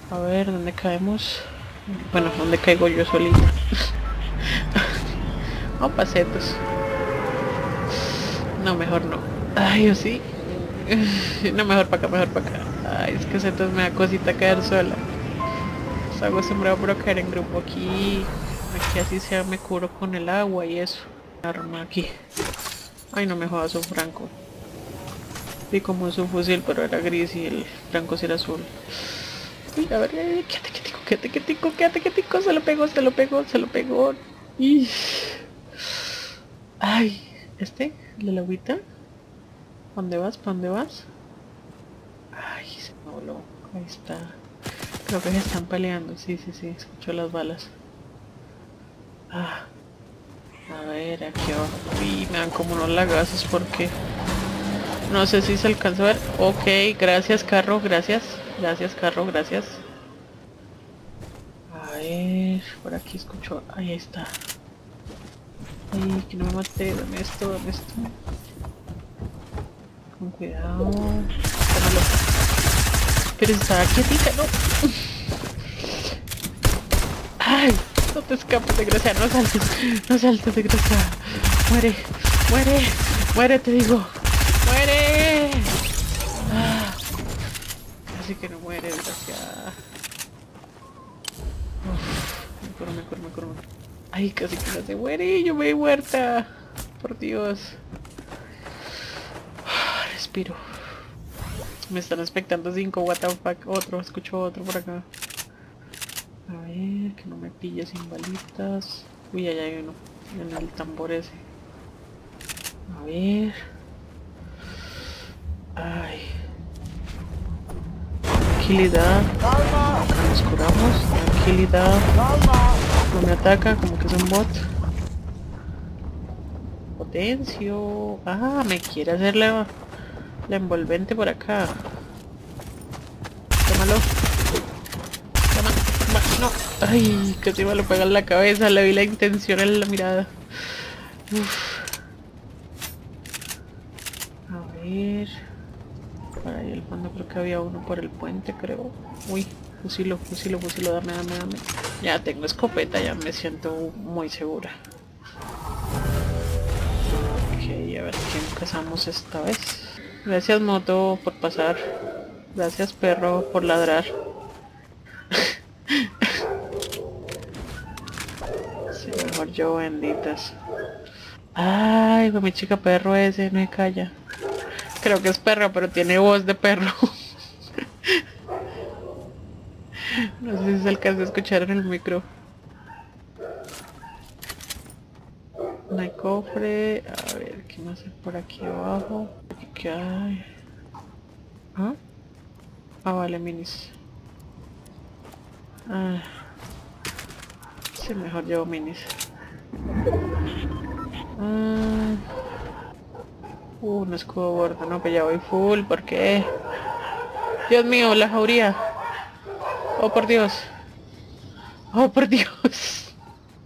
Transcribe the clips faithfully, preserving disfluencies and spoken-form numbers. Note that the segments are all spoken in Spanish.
A ver, ¿dónde caemos? Bueno, ¿dónde caigo yo solita? Oh, pasetos. No, mejor no. Ay, yo sí. No, mejor para acá, mejor para acá. Ay, es que Setos me da cosita caer sola. Estoy acostumbrado por caer en grupo aquí. Aquí así sea me curo con el agua y eso. Arma aquí. Ay, no me jodas un franco. Vi como su fusil, pero era gris y el franco sí era azul. Uy, a ver, quédate, quédate, quédate, quédate, quédate, quédate, se lo pegó, se lo pegó, se lo pegó. Y... Ay, ¿este? ¿El de la agüita? ¿Dónde vas? ¿Para dónde vas? Ay, se me voló. Ahí está. Creo que se están peleando. Sí, sí, sí. Escucho las balas. Ah. A ver, aquí abajo. Uy, me dan como unos lagazos porque... No sé si se alcanza a ver. Ok, gracias carro, gracias. Gracias carro, gracias. A ver, por aquí escucho. Ahí está. Ay, que no me mate. Dame esto, dame esto. Con cuidado. Tómalo. Pero está quietica, no. Ay, no te escapes, desgraciada. No saltes, no saltes, desgraciada. Muere, muere, muere, te digo. Muere. Ah, casi que no muere, desgraciada. Me curo, me curo, me curo. Ay, casi que no se muere. Yo me voy muerta. Por Dios. Respiro. Me están expectando cinco, what the fuck. Otro, escucho otro por acá. A ver, que no me pille sin balitas. Uy, allá hay uno. En el tambor ese. A ver. Ay. Tranquilidad. Acá nos curamos. Tranquilidad. No me ataca, como que es un bot. Potencio. Ah, me quiere hacer la, la envolvente por acá. Tómalo. Toma, toma, no. Ay, casi me lo pega en la cabeza. Le vi la intención en la mirada. Uf. A ver. Por ahí al fondo creo que había uno por el puente, creo. Uy, fusilo, fusilo, fusilo, dame, dame, dame. Ya tengo escopeta, ya me siento muy segura. Ok, a ver quién cazamos esta vez. Gracias moto por pasar. Gracias perro por ladrar. Sí, mejor yo, benditas. Ay, con mi chica perro ese, no me calla. Creo que es perro, pero tiene voz de perro. No sé si se alcanza a escuchar en el micro. No hay cofre. A ver, ¿qué más hay por aquí abajo? ¿Qué hay? ¿Ah? Ah, vale, minis. Ah. Sí, mejor llevo minis. Ah. Uh, un escudo gordo. No, pues ya voy full. ¿Por qué? Dios mío, la jauría. Oh, por Dios. Oh, por Dios.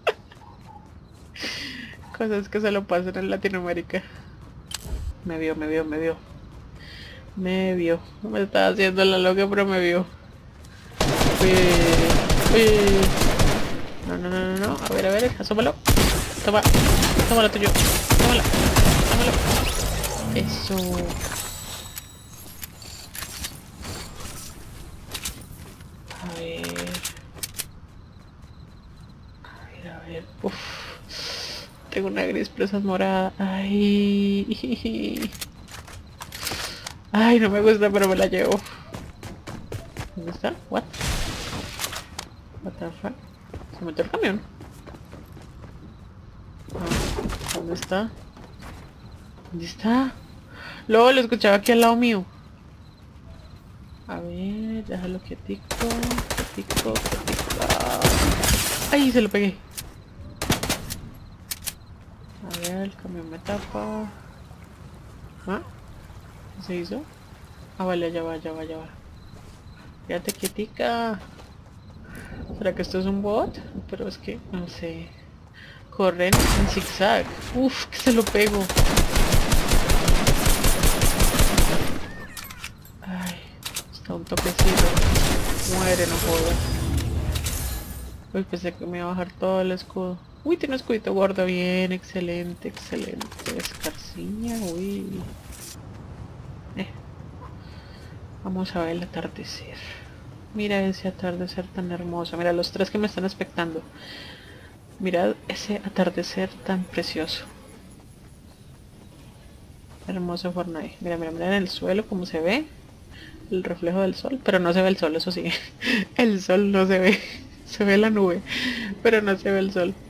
Cosas que solo pasan en Latinoamérica. Me vio, me vio, me vio. Me vio. Me estaba haciendo la loca, pero me vio. Uy, uy. No, no, no, no, no. A ver, a ver, asómalo. Toma. Tómalo tuyo. Tómalo. Tómalo. Eso. A ver. A ver, a ver. Uf. Tengo una gris, pero esa es morada. Ay. Ay, no me gusta, pero me la llevo. ¿Dónde está? What? What the fuck? Se metió el camión. Ah, ¿dónde está? ¿Dónde está? Luego lo escuchaba aquí al lado mío. A ver, déjalo quietico, quietico, quietico. Ay, se lo pegué. A ver, el camión me tapa. ¿Ah? ¿Qué se hizo? Ah, vale, allá va, allá va, allá va. Quédate quietica. ¿Será que esto es un bot? Pero es que, no sé. Corren en zigzag. Uf, que se lo pego. Ay, está un toquecito. Muere, no jodas. Uy, pensé que me iba a bajar todo el escudo. Uy, tiene un escudito gordo. Bien, excelente, excelente. Escarciña, uy. Eh. Vamos a ver el atardecer. Mira ese atardecer tan hermoso. Mira los tres que me están expectando. Mira ese atardecer tan precioso. Hermoso Fortnite. Mira, mira, mira en el suelo cómo se ve. El reflejo del sol. Pero no se ve el sol, eso sí. El sol no se ve. Se ve la nube. Pero no se ve el sol.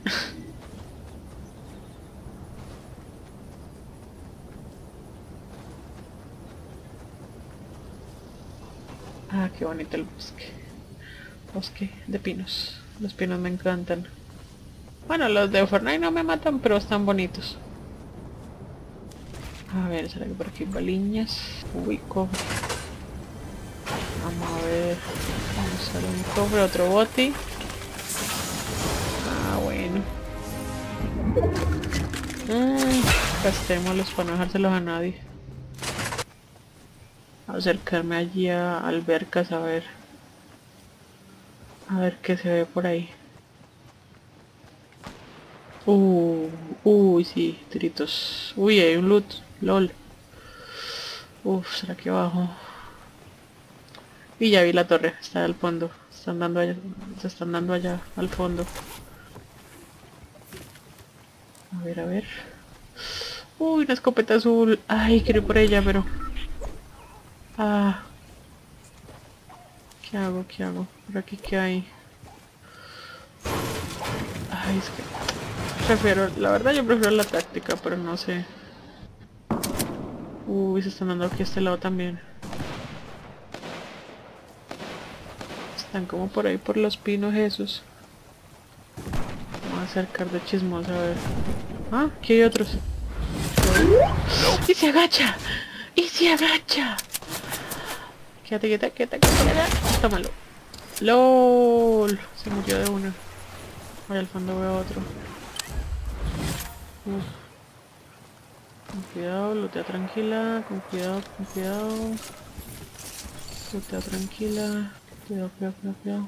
Ah, qué bonito el bosque. Bosque de pinos. Los pinos me encantan. Bueno, los de Fortnite no me matan, pero están bonitos. A ver, ¿será que por aquí hay baliñas? Uy, cofre. Vamos a ver. Vamos a hacer un cofre, otro boti. Ah, bueno. Mm, gastémoslos para no dejárselos a nadie. Acercarme allí a albercas a ver. A ver qué se ve por ahí. Uh, uy, sí, tiritos. Uy, hay un loot. LOL. Uf, ¿será que abajo? Y ya vi la torre, está al fondo. Están dando allá, se están dando allá al fondo. A ver, a ver. Uy, una escopeta azul. Ay, quiero ir por ella, pero... Ah. ¿Qué hago? ¿Qué hago? Por aquí, ¿qué hay? Ay, es que... Prefiero... La verdad yo prefiero la táctica, pero no sé. Uy, se están dando aquí a este lado también. Están como por ahí, por los pinos esos. Vamos a acercar de chismosa, a ver. Ah, aquí hay otros. ¡Y se agacha! ¡Y se agacha! Quédate, quédate, quédate, quédate. Tómalo. ¡Lol! Se murió de una. Allá al fondo veo otro. Uf. Con cuidado, lootea tranquila. Con cuidado, con cuidado. Lootea tranquila. Cuidado, cuidado, cuidado, cuidado.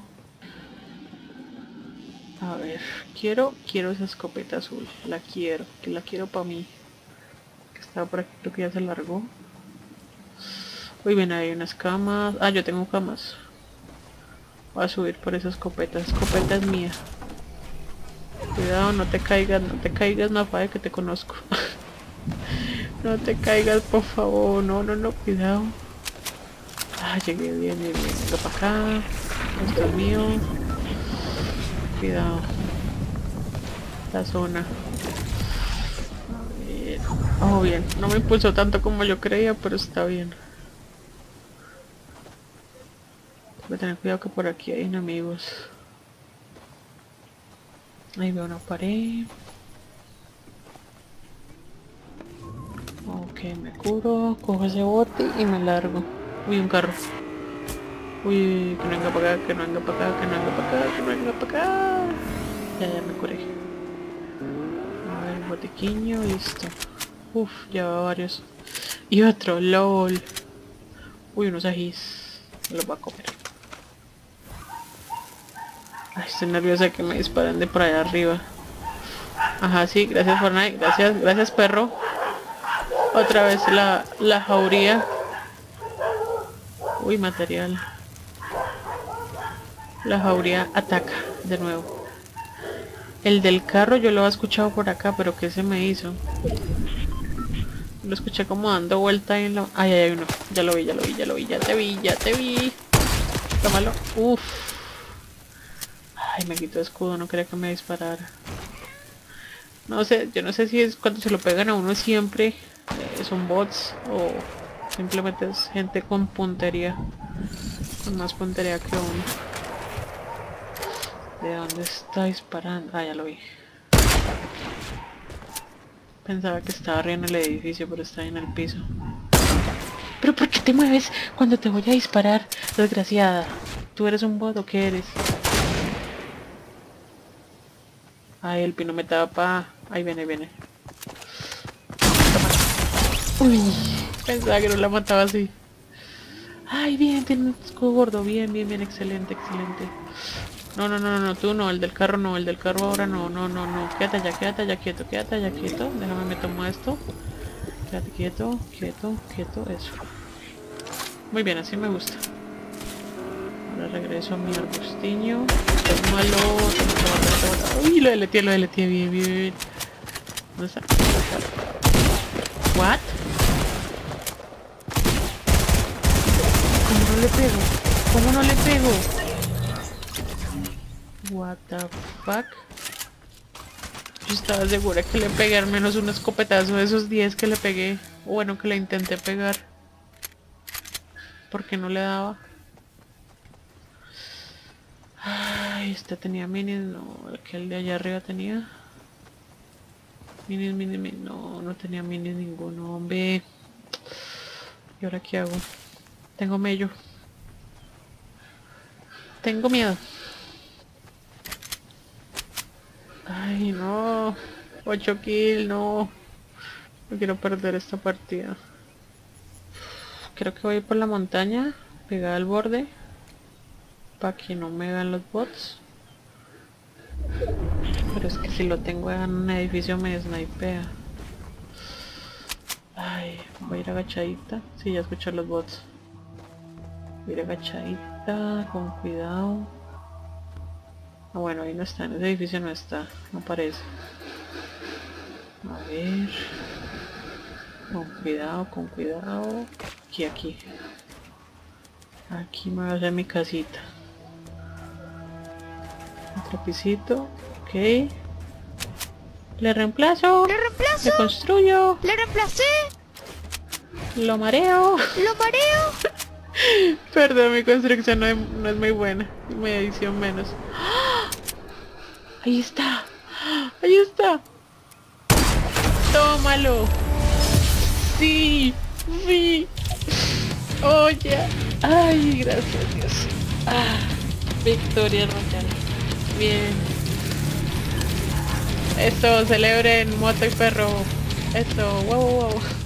A ver, quiero, quiero esa escopeta azul. La quiero, que la quiero para mí. Que estaba por aquí, creo que ya se largó. Uy, bien, hay unas camas. Ah, yo tengo camas. Voy a subir por esa escopeta. Escopeta es mía. Cuidado, no te caigas, no te caigas, Mafae, que te conozco. No te caigas, por favor. No, no, no, cuidado. Ah, llegué bien, bien, bien. Venga para acá. Esto es mío. Cuidado. La zona. A ver. Oh, bien. No me impulsó tanto como yo creía, pero está bien. Voy a tener cuidado que por aquí hay enemigos. Ahí veo una pared. Ok, me curo, cojo ese bote y me largo. Uy, un carro. Uy, que no venga para acá, que no venga para acá, que no venga para acá, que no venga para acá. Ya, ya me curé. A ver, botiquiño, listo. Uf, ya va varios. Y otro, LOL. Uy, unos ajís. Me los voy a comer. Ay, estoy nerviosa de que me disparen de por allá arriba. Ajá, sí, gracias Fortnite, gracias, gracias perro. Otra vez la, la jauría. Uy, material. La jauría ataca de nuevo. El del carro yo lo he escuchado por acá, pero ¿qué se me hizo? Lo escuché como dando vuelta ahí en la... Ay, hay uno. Ya lo vi, ya lo vi, ya lo vi, ya te vi, ya te vi. Tómalo. Uf. Ay, me quitó escudo, no quería que me disparara. No sé, yo no sé si es cuando se lo pegan a uno siempre, eh, son bots o simplemente es gente con puntería, con más puntería que uno. ¿De dónde está disparando? Ah, ya lo vi. Pensaba que estaba arriba en el edificio, pero está ahí en el piso. ¿Pero por qué te mueves cuando te voy a disparar, desgraciada? ¿Tú eres un bot o qué eres? Ay, el pino me tapa. Ahí viene, ahí viene. Toma. Uy, pensaba que no la mataba así. Ay, bien, tiene un escudo gordo. Bien, bien, bien, excelente, excelente. No, no, no, no, no, tú no, el del carro no, el del carro ahora no, no, no, no. Quédate allá, quédate allá quieto, quédate allá quieto. Déjame me tomo esto. Quédate quieto, quieto, quieto, eso. Muy bien, así me gusta. Ahora regreso a mi arbustiño. Es malo. Uy, lo deleteé, lo deleteé, bien, bien, bien. ¿Dónde está? ¿What? ¿Cómo no le pego? ¿Cómo no le pego? What the fuck? Yo estaba segura que le pegué al menos un escopetazo de esos diez que le pegué. O bueno, que le intenté pegar. ¿Por qué no le daba? Ay, este tenía minis, no, aquel de allá arriba tenía. Minis, minis, minis, no, no tenía minis ninguno, hombre. ¿Y ahora qué hago? Tengo mello. Tengo miedo. Ay, no. ocho kills, no. No quiero perder esta partida. Creo que voy por la montaña, pegada al borde. Para que no me vean los bots. Pero es que si lo tengo en un edificio me snipea. Ay, voy a ir agachadita. Sí, ya escuché los bots. Voy a ir agachadita, con cuidado. Ah, bueno, ahí no está, en ese edificio no está, no aparece. A ver. Con cuidado, con cuidado. Aquí, aquí. Aquí me voy a hacer mi casita. Otro pisito, ok. Le reemplazo. ¡Le reemplazo! Le construyo. ¡Le reemplacé! Lo mareo. ¡Lo mareo! Perdón, mi construcción no es, no es muy buena. Mi edición menos. ¡Ah! Ahí está. Ahí está. Tómalo. Sí. Sí. Oye. Ay, gracias Dios. Ah, victoria royal. Bien. Esto, celebren moto y perro. Esto, wow, wow, wow.